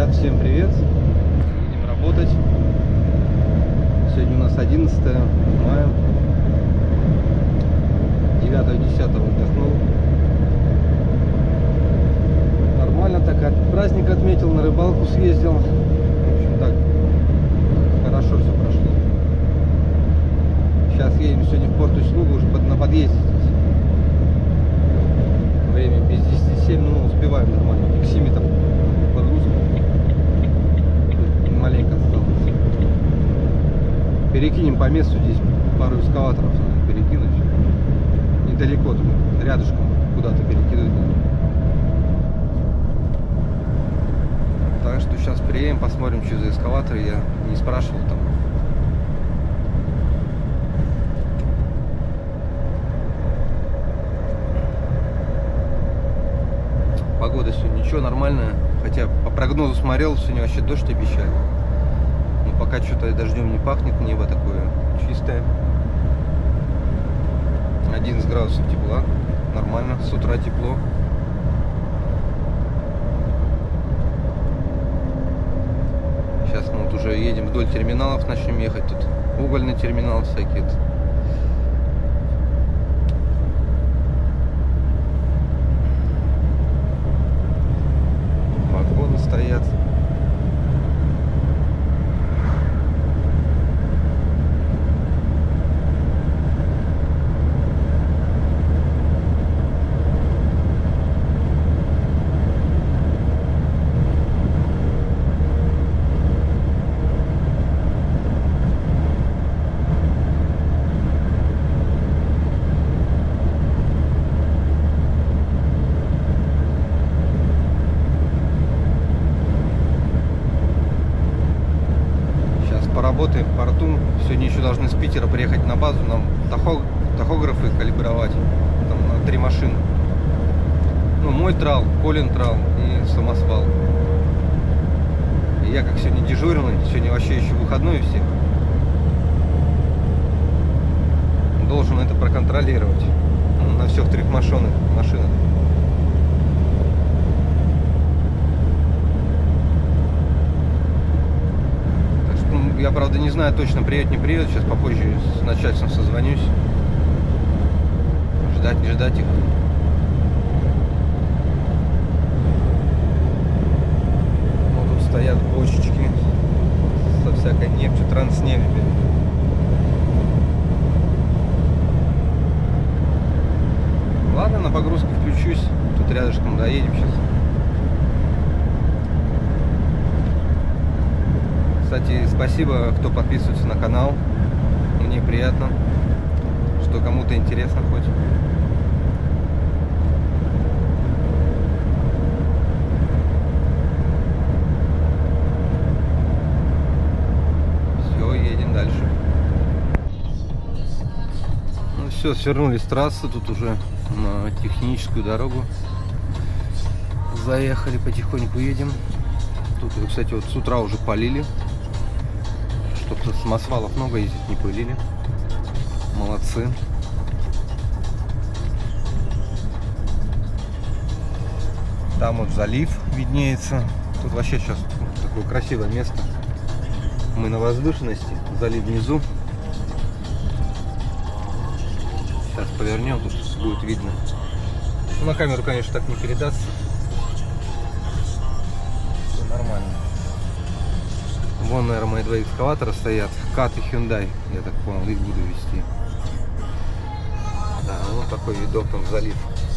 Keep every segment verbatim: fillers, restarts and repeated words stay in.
Ребят, всем привет! Будем работать. Сегодня у нас одиннадцатое мая. девятого-десятого отдохнул. Нормально так, праздник отметил, на рыбалку съездил. В общем, так, хорошо все прошло. Сейчас едем сегодня в Порт-Услугу, уже на подъезде здесь. Время без десяти семь, ну успеваем нормально. К семи там погрузку. Маленько осталось. Перекинем по месту здесь, пару экскаваторов надо перекинуть. Недалеко, там, рядышком куда-то перекидывать надо. Так что сейчас приедем, посмотрим, что за экскаватор. Я не спрашивал там. Погода сегодня ничего, нормальная. Хотя по прогнозу смотрел, сегодня вообще дождь обещали. Но пока что-то дождем не пахнет, небо такое чистое. одиннадцать градусов тепла. Нормально, с утра тепло. Сейчас мы вот уже едем вдоль терминалов, начнем ехать. Тут угольный терминал всякие. Стоят. Поработаем в порту. Сегодня еще должны с Питера приехать на базу, нам тахо, тахографы калибровать. Там на три машины. Ну, мой трал, Колин трал и самосвал. И я как сегодня дежурный, сегодня вообще еще выходной у всех. Должен это проконтролировать на всех трех машинах. машинах. Я, правда, не знаю точно, приедет, не приедет. Сейчас попозже с начальством созвонюсь. Ждать, не ждать их. Вот тут стоят бочечки со всякой нефтью, транснефтью. Ладно, на погрузку включусь. Тут рядышком доедем сейчас. Кстати, спасибо, кто подписывается на канал. Мне приятно, что кому-то интересно хоть. Все, едем дальше. Ну все, свернули с трассы, тут уже на техническую дорогу заехали, потихоньку едем. Тут, кстати, вот с утра уже полили. Чтобы самосвалов много ездить, не пылили. Молодцы. Там вот залив виднеется. Тут вообще сейчас такое красивое место. Мы на возвышенности, залив внизу. Сейчас повернем, тут будет видно. Ну, на камеру, конечно, так не передастся. Все нормально. Вон, наверное, мои два экскаватора стоят. Кат и Hyundai. Я так понял, их буду вести. Да, вот такой видок там, залив.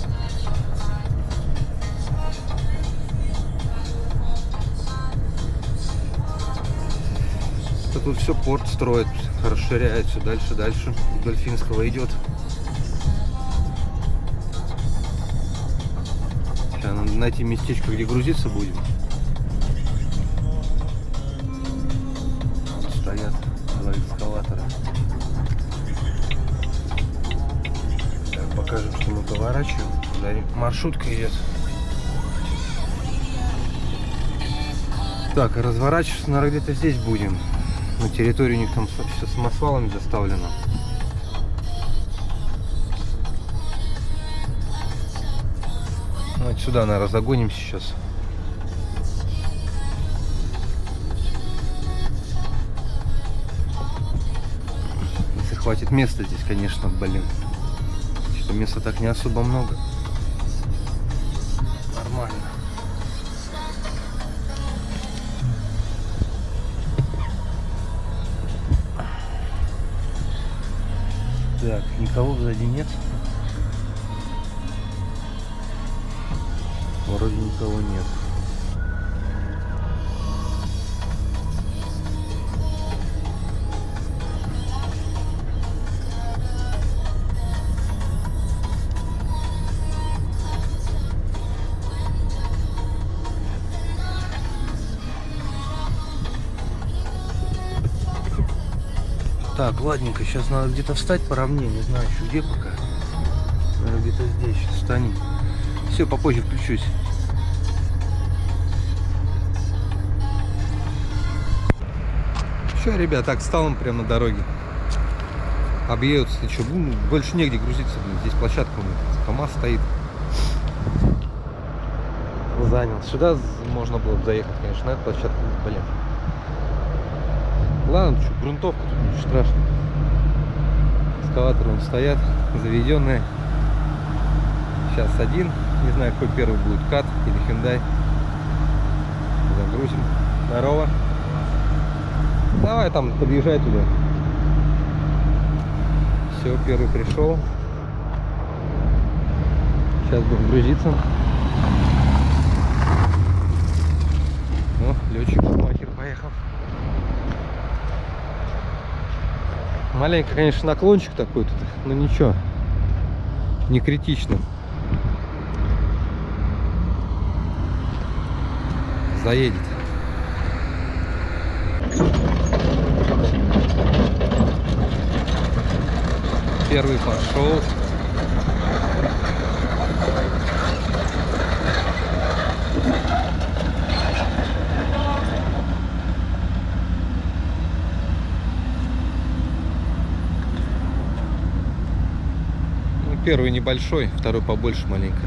Это тут все порт строит, расширяет все дальше, дальше. Вдоль Финского идет. Сейчас надо найти местечко, где грузиться будем. Стоят два экскаватора. Так, покажем, что мы поворачиваем. Туда маршрутка идет. Так, разворачиваться, наверное, где-то здесь будем. На территории у них там все самосвалами заставлено. Вот сюда, наверное, загоним сейчас. хватит места здесь, конечно, блин. Что места так не особо много. Нормально. Так, никого сзади нет. Вроде никого нет. Так, ладненько, сейчас надо где-то встать поровнее, не знаю еще где пока. Наверное, где-то здесь сейчас встанем. Все, попозже включусь. Все, ребят, так, встал он прямо на дороге. Объедутся, ты что, ну, больше негде грузиться, блин. Здесь площадка у меня, КамАЗ стоит. Занял. Сюда можно было бы заехать, конечно, на эту площадку, блин. Ладно, что, грунтовка, тут ничего страшного. Экскаваторы вон стоят, заведенные. Сейчас один, не знаю, какой первый будет, Кат или Hyundai. Загрузим. Здорово. Давай там, подъезжай туда. Все, первый пришел. Сейчас будем грузиться. О, летчик махер поехал. Маленько, конечно, наклончик такой тут, но ничего, не критично. Заедет. Первый пошел. Первый небольшой, второй побольше маленько.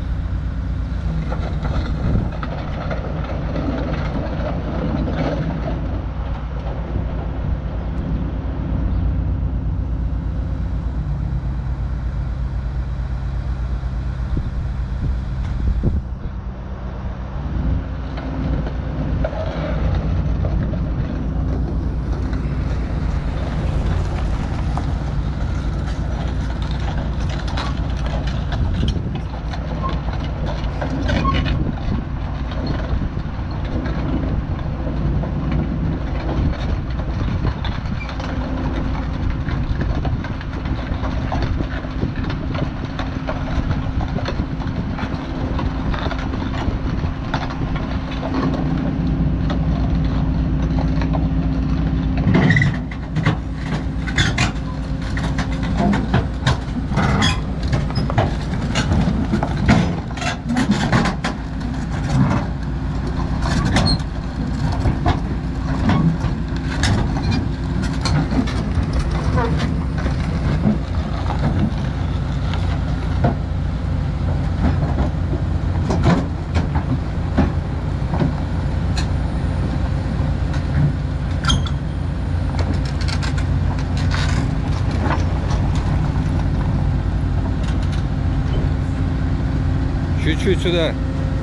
Чуть-чуть сюда.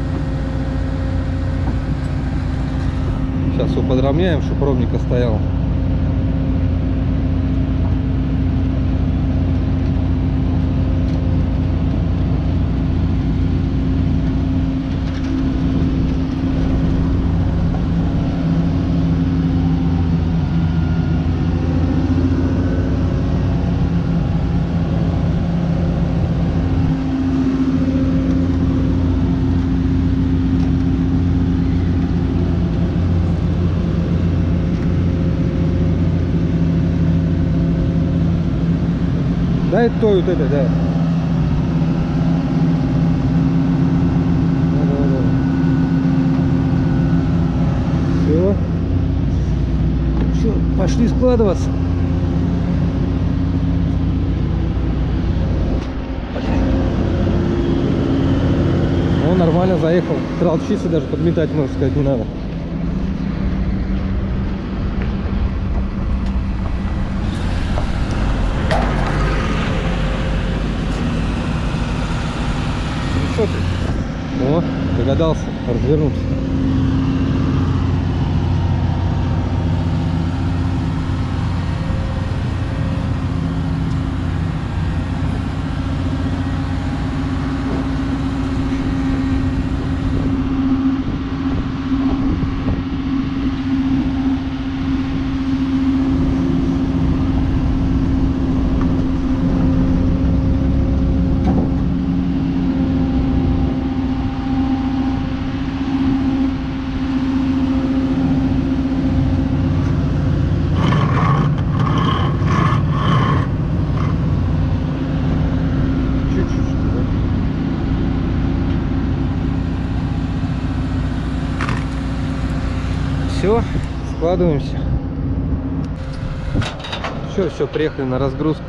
Сейчас его подровняем, чтобы ровненько стоял. Дай то вот это, да. Все. Все, пошли складываться. Он нормально заехал. Тралчиться даже подметать, можно сказать, не надо. догадался развернуться. Все, складываемся. Все, все, приехали на разгрузку.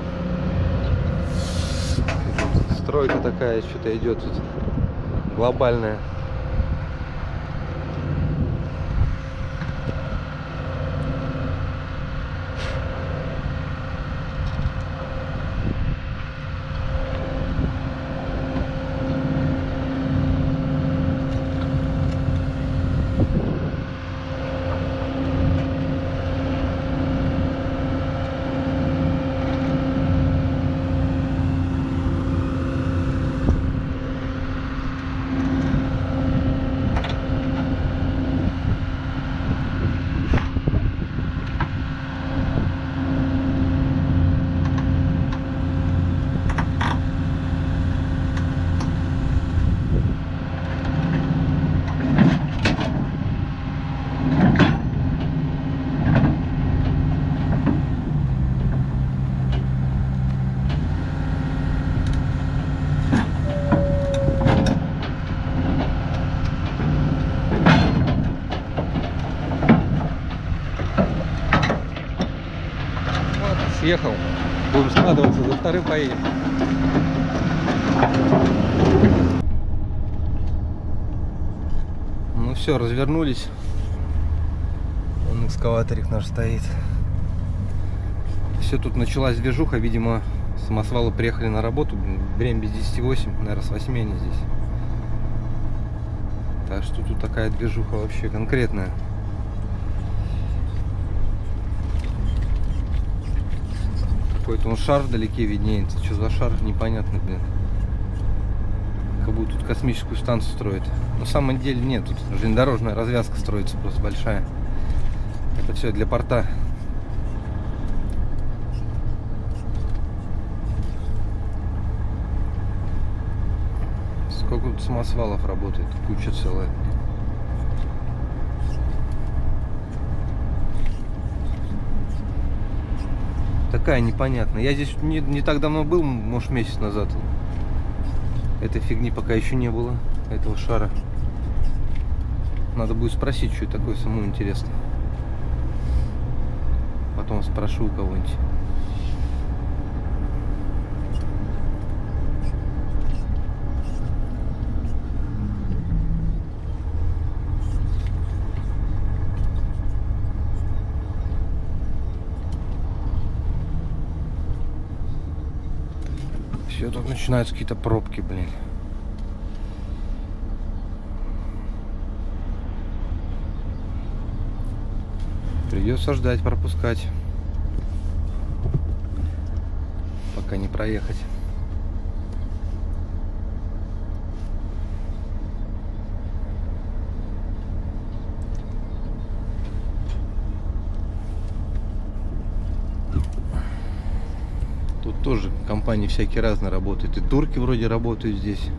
Стройка такая что-то идет тут глобальная. Съехал, будем складываться, за вторым поедем. Ну все, развернулись. Вон экскаваторик наш стоит. Все, тут началась движуха, видимо, самосвалы приехали на работу. Время без десяти восемь, наверное, с восьми они здесь. Так что тут такая движуха вообще конкретная. Какой-то он шар вдалеке виднеется. Что за шар, непонятно, блин. Как будто тут космическую станцию строят. Но на самом деле нет, тут железнодорожная развязка строится просто большая. Это все для порта. Сколько тут самосвалов работает, куча целая. Такая непонятная. Я здесь не, не так давно был, может, месяц назад. Этой фигни пока еще не было, этого шара. Надо будет спросить, что это такое, самому интересно. Потом спрошу у кого-нибудь. Все, тут начинаются какие-то пробки, блин. Придется ждать, пропускать, пока не проехать. Тут тоже компании всякие разные работают. И турки вроде работают здесь.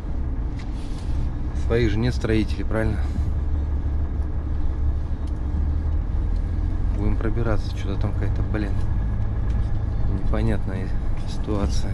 Своих же нет строителей, правильно? Будем пробираться. Что-то там какая-то, блин, непонятная ситуация.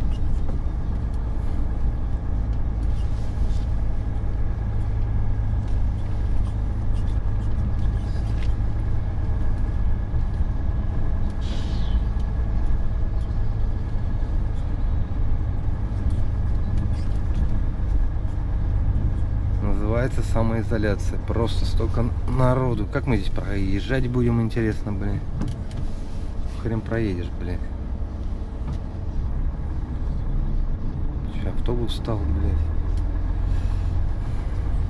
Называется самоизоляция. Просто столько народу. Как мы здесь проезжать будем, интересно, блин. Хрен проедешь, блин. Че, автобус встал, блядь.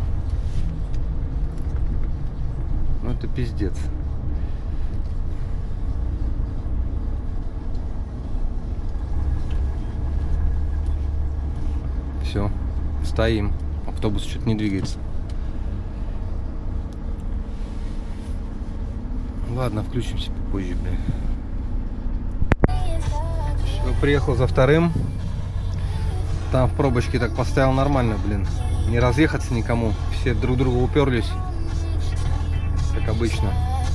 Это пиздец. Все, стоим. Автобус что-то не двигается. Ладно, включимся попозже, блин. Все, приехал за вторым. Там в пробочке так поставил нормально, блин. Не разъехаться никому. Все друг друга уперлись. Как обычно.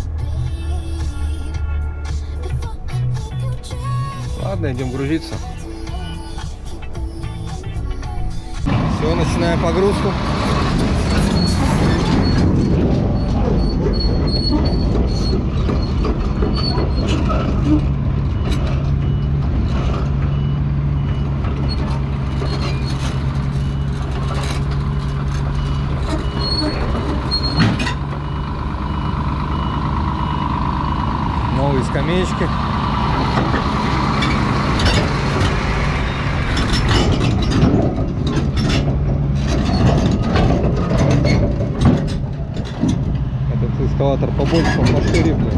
Ладно, идем грузиться. Все, начинаем погрузку. Новые скамеечки. Этот эскалатор побольше, он пошире, блин.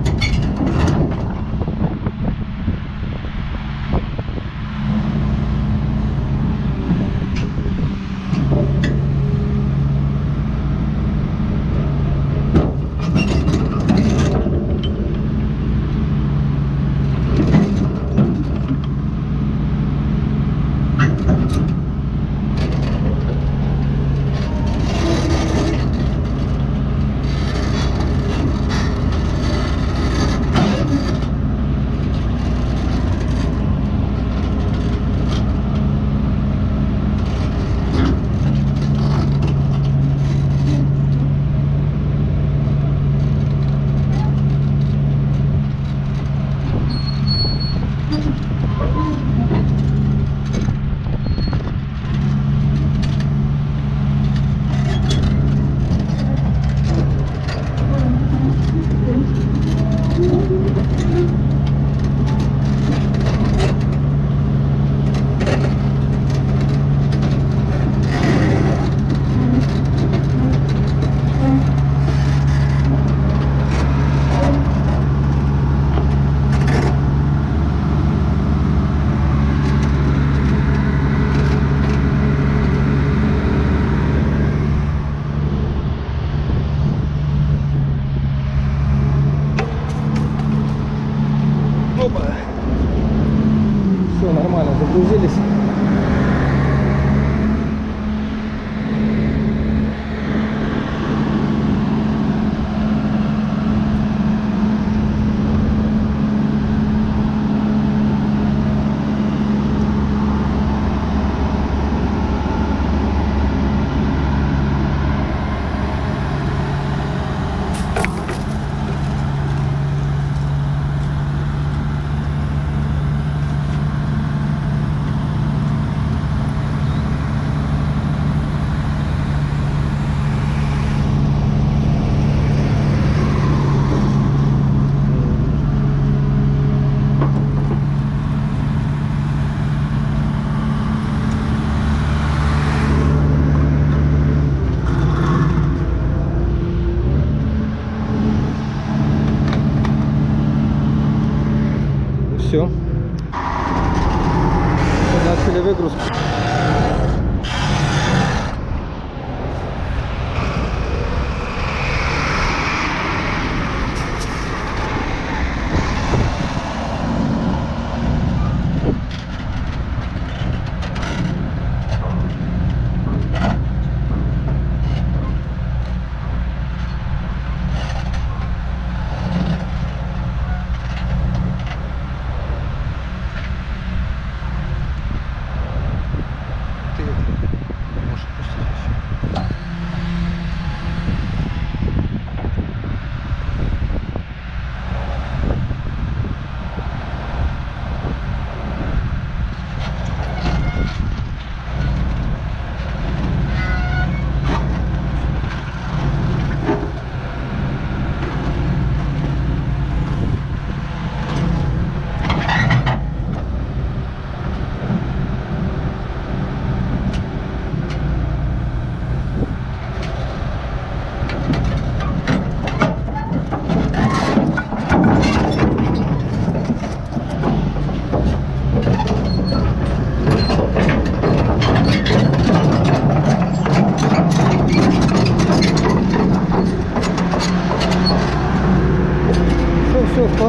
Все нормально, загрузились. Все. Начали выгрузку.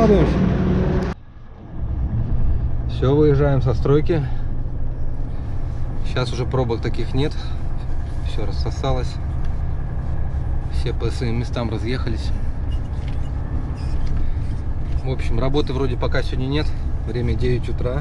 порадуемся. Все, выезжаем со стройки. Сейчас уже пробок таких нет. Все рассосалось. Все по своим местам разъехались. В общем, работы вроде пока сегодня нет. Время девять утра.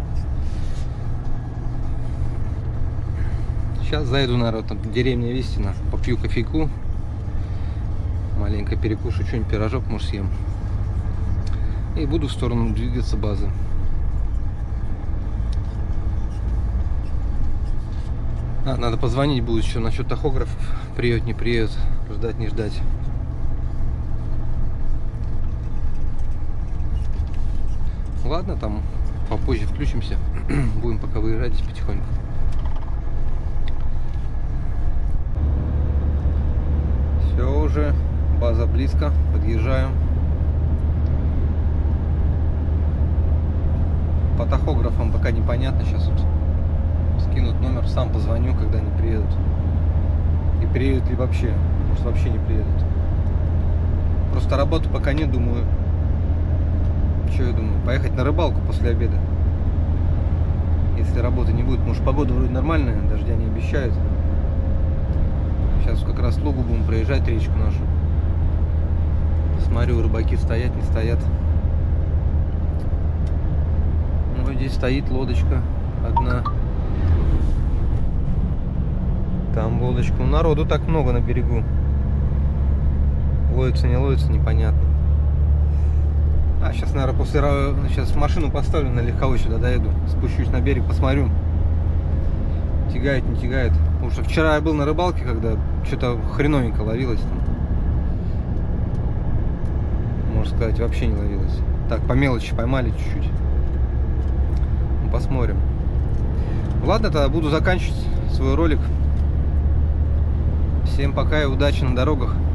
Сейчас зайду, наверное, там деревня Вистина, попью кофейку. Маленько перекушу, что-нибудь, пирожок, может, съем. И буду в сторону двигаться базы. А, надо позвонить будет еще насчет тахографов. Приедет, не приедет, ждать, не ждать. Ладно, там попозже включимся. Будем пока выезжать здесь потихоньку. Все уже, база близко, подъезжаем. По тахографам пока непонятно, сейчас вот скинут номер, сам позвоню, когда они приедут. И приедут ли вообще, может вообще не приедут. Просто работы пока нет, думаю. Что я думаю? Поехать на рыбалку после обеда. Если работы не будет, может погода вроде нормальная, дождя не обещают. Сейчас как раз лугу будем проезжать, речку нашу. Смотрю, рыбаки стоят, не стоят. Ну, здесь стоит лодочка одна. Там лодочка. Ну, народу так много на берегу. Ловится, не ловится, непонятно. А, сейчас, наверное, после... Сейчас машину поставлю на легковой, сюда доеду. Спущусь на берег, посмотрю. Тягает, не тягает. Потому что вчера я был на рыбалке, когда что-то хреновенько ловилось там. Можно сказать, вообще не ловилось. Так, по мелочи поймали чуть-чуть. Ну, посмотрим. Ладно, тогда буду заканчивать свой ролик. Всем пока и удачи на дорогах.